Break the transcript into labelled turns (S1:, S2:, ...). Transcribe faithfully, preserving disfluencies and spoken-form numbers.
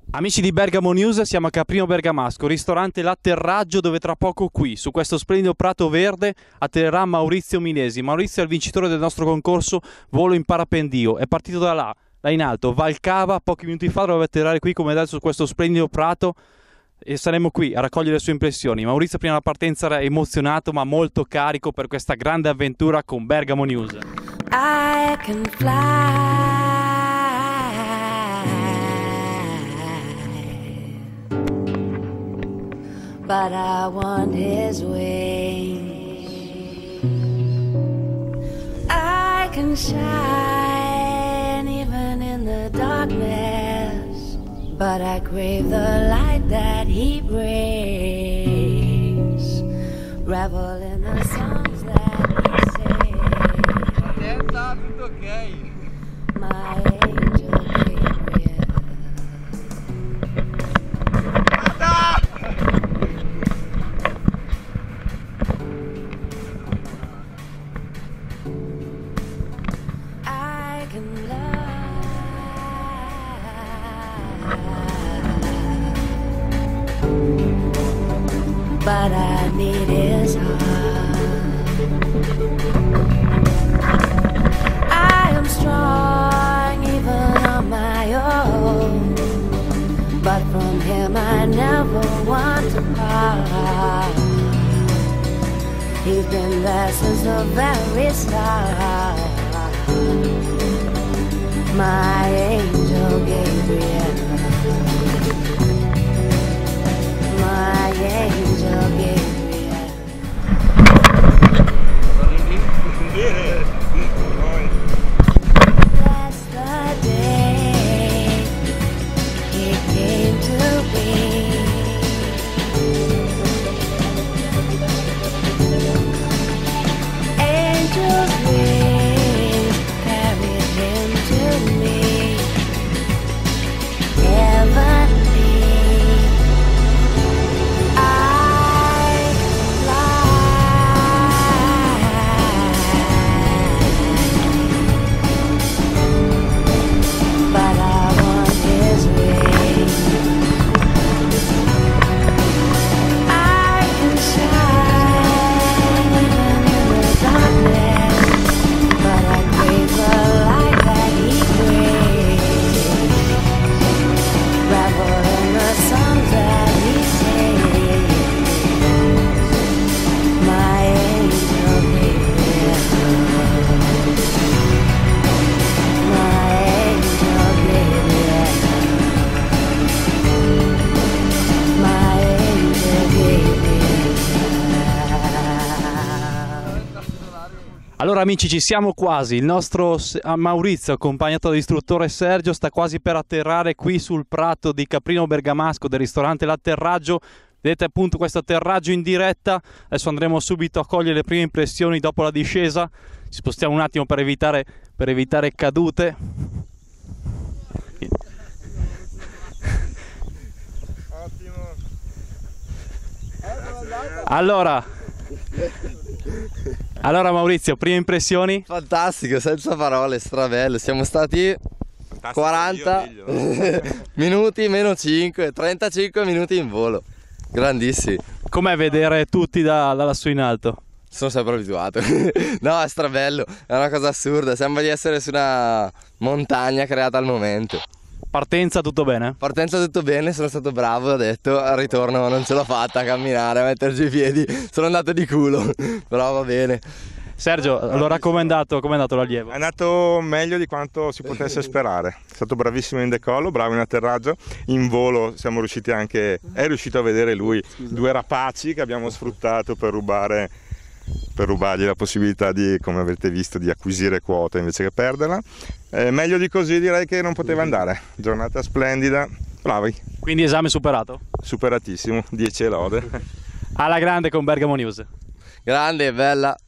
S1: Amici di Bergamo News, siamo a Caprino Bergamasco, ristorante L'Atterraggio, dove tra poco qui, su questo splendido prato verde, atterrerà Maurizio Milesi. Maurizio è il vincitore del nostro concorso Volo in Parapendio, è partito da là, là in alto, Valcava, pochi minuti fa doveva atterrare qui come adesso su questo splendido prato e saremo qui a raccogliere le sue impressioni. Maurizio prima della partenza era emozionato ma molto carico per questa grande avventura con Bergamo News.
S2: I can fly. But I want his wings. I can shine even in the darkness, but I crave the light that he brings. Revel in the songs that he sings.
S3: Attenta, tutto ok.
S2: My angel Gabriel. But I need his heart. I am strong even on my own, but from him I never want to part. He's been there since the very start. My angel Gabriel. My angel Gabriel. That's the day he came to be. Angels wings carried him to me. Heavenly.
S1: Allora amici, ci siamo quasi, il nostro Maurizio accompagnato dall'istruttore Sergio sta quasi per atterrare qui sul prato di Caprino Bergamasco del ristorante L'Atterraggio. Vedete appunto questo atterraggio in diretta, adesso andremo subito a cogliere le prime impressioni dopo la discesa, ci spostiamo un attimo per evitare, per evitare cadute.
S3: Ottimo.
S1: Allora... Allora Maurizio, prime impressioni?
S3: Fantastico, senza parole, strabello. Siamo stati quaranta minuti meno cinque, trentacinque minuti in volo. Grandissimi.
S1: Com'è vedere tutti da, da lassù in alto?
S3: Sono sempre abituato. No, è strabello, è una cosa assurda. Sembra di essere su una montagna creata al momento.
S1: Partenza tutto bene?
S3: Partenza tutto bene, sono stato bravo, ho detto, al ritorno non ce l'ho fatta a camminare, a metterci i piedi, sono andato di culo, però va bene.
S1: Sergio, allora com'è andato, com'è andato l'allievo?
S4: È andato meglio di quanto si potesse sperare, è stato bravissimo in decollo, bravo in atterraggio, in volo siamo riusciti anche, è riuscito a vedere lui due rapaci che abbiamo sfruttato per rubare, per rubargli la possibilità di, come avete visto, di acquisire quota invece che perderla. Eh, meglio di così direi che non poteva andare, giornata splendida, bravi.
S1: Quindi esame superato?
S4: Superatissimo, dieci lode.
S1: Alla grande con Bergamo News.
S3: Grande, bella.